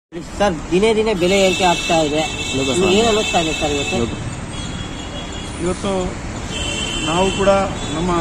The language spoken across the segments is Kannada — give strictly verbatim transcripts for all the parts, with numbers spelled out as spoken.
ಸರ್ ದಿನೇ ದಿನೇ ಬೆಲೆ ಏರಿಕೆ ಆಗ್ತಾ ಇದೆ. ಏನು ಅನ್ನಿಸ್ತಾ ಇದೆ ಸರ್ ಇವತ್ತು? ಇವತ್ತು ನಾವು ಕೂಡ ನಮ್ಮ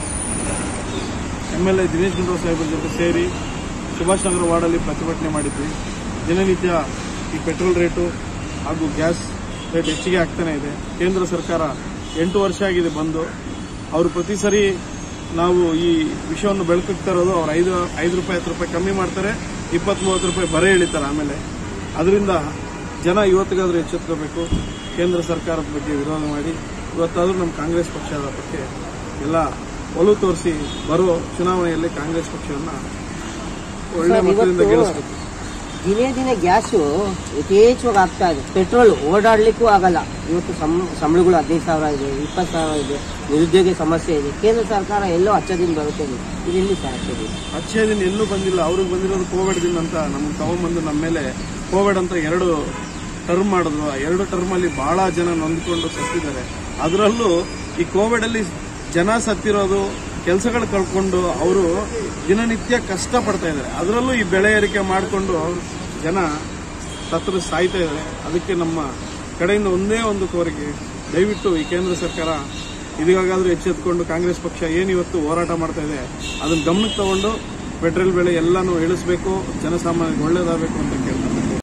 M L A Dinesh Gundu Rao ಸಾಹೇಬರ ಜೊತೆ ಸೇರಿ ಸುಭಾಷ್ ನಗರ ವಾರ್ಡಲ್ಲಿ ಪ್ರತಿಭಟನೆ ಮಾಡಿದ್ವಿ. ದಿನನಿತ್ಯ ಈ ಪೆಟ್ರೋಲ್ ರೇಟು ಹಾಗೂ ಗ್ಯಾಸ್ ರೇಟ್ ಹೆಚ್ಚಿಗೆ ಆಗ್ತಾನೆ ಇದೆ. ಕೇಂದ್ರ ಸರ್ಕಾರ ಎಂಟು ವರ್ಷ ಆಗಿದೆ ಬಂದು. ಅವರು ಪ್ರತಿ ಸರಿ ನಾವು ಈ ವಿಷಯವನ್ನು ಬೆಳಕಿಗೆ ತರೋದು ಅವ್ರು ಐದು ಐದು ರೂಪಾಯಿ ಹತ್ತು ರೂಪಾಯಿ ಕಮ್ಮಿ ಮಾಡ್ತಾರೆ, ಇಪ್ಪತ್ತ್ ಮೂವತ್ತು ರೂಪಾಯಿ ಬರೆ ಇಳಿತಾರೆ. ಆಮೇಲೆ ಅದರಿಂದ ಜನ ಇವತ್ತಿಗಾದ್ರೂ ಎಚ್ಚೆತ್ಕೋಬೇಕು. ಕೇಂದ್ರ ಸರ್ಕಾರದ ಬಗ್ಗೆ ವಿರೋಧ ಮಾಡಿ ಇವತ್ತಾದ್ರೂ ನಮ್ಮ ಕಾಂಗ್ರೆಸ್ ಪಕ್ಷದ ಬಗ್ಗೆ ಎಲ್ಲ ಒಲವು ತೋರಿಸಿ ಬರೋ ಚುನಾವಣೆಯಲ್ಲಿ ಕಾಂಗ್ರೆಸ್ ಪಕ್ಷವನ್ನು ಒಳ್ಳೆ ಮತದಿಂದ ಗೆಲ್ಲಿಸಬೇಕು. ದಿನೇ ದಿನೇ ಗ್ಯಾಸು ಯಥೇಚ್ಛವಾಗಿ ಆಗ್ತಾ ಇದೆ. ಪೆಟ್ರೋಲ್ ಓಡಾಡ್ಲಿಕ್ಕೂ ಆಗಲ್ಲ. ಇವತ್ತು ಸಂಬಳಗಳು ಹದಿನೈದು ಸಾವಿರ ಇದೆ, ಇಪ್ಪತ್ತು ಸಾವಿರ ಇದೆ, ನಿರುದ್ಯೋಗ ಸಮಸ್ಯೆ ಇದೆ. ಕೇಂದ್ರ ಸರ್ಕಾರ ಎಲ್ಲೋ ಹಚ್ಚ ದಿನ ಬರುತ್ತೆ. ಇದೆಲ್ಲಿ ಸರ್ ಹಚ್ಚ ದಿನ? ಹಚ್ಚ ದಿನ ಎಲ್ಲೂ ಬಂದಿಲ್ಲ. ಅವ್ರಿಗೆ ಬಂದಿರೋದು ಕೋವಿಡ್ ದಿನ ಅಂತ ನಮ್ಗೆ ತಗೊಂಡ್ಬಂದು ನಮ್ಮ ಮೇಲೆ ಕೋವಿಡ್ ಅಂತ ಎರಡು ಟರ್ಮ್ ಮಾಡಿದ್ರು. ಆ ಎರಡು ಟರ್ಮ್ ಅಲ್ಲಿ ಬಹಳ ಜನ ನೊಂದ್ಕೊಂಡು ಸತ್ತಿದ್ದಾರೆ. ಅದರಲ್ಲೂ ಈ ಕೋವಿಡ್ ಅಲ್ಲಿ ಜನ ಸತ್ತಿರೋದು, ಕೆಲಸಗಳು ಕಳ್ಕೊಂಡು ಅವರು ದಿನನಿತ್ಯ ಕಷ್ಟ ಪಡ್ತಾ ಇದ್ದಾರೆ. ಅದರಲ್ಲೂ ಈ ಬೆಳೆ ಏರಿಕೆ ಮಾಡಿಕೊಂಡು ಜನ ಸತ್ತರು ಸಾಯ್ತಾ ಇದ್ದಾರೆ. ಅದಕ್ಕೆ ನಮ್ಮ ಕಡೆಯಿಂದ ಒಂದೇ ಒಂದು ಕೋರಿಕೆ, ದಯವಿಟ್ಟು ಈ ಕೇಂದ್ರ ಸರ್ಕಾರ ಇದೀಗಾದ್ರೂ ಎಚ್ಚೆತ್ತುಕೊಂಡು ಕಾಂಗ್ರೆಸ್ ಪಕ್ಷ ಏನು ಇವತ್ತು ಹೋರಾಟ ಮಾಡ್ತಾ ಇದೆ ಅದನ್ನು ಗಮನಕ್ಕೆ ತಗೊಂಡು ಪೆಟ್ರೋಲ್ ಬೆಲೆ ಎಲ್ಲಾನು ಇಳಿಸಬೇಕು, ಜನಸಾಮಾನ್ಯರಿಗೆ ಒಳ್ಳೇದಾಗಬೇಕು ಅಂತ ಕೇಳ್ತಾರೆ.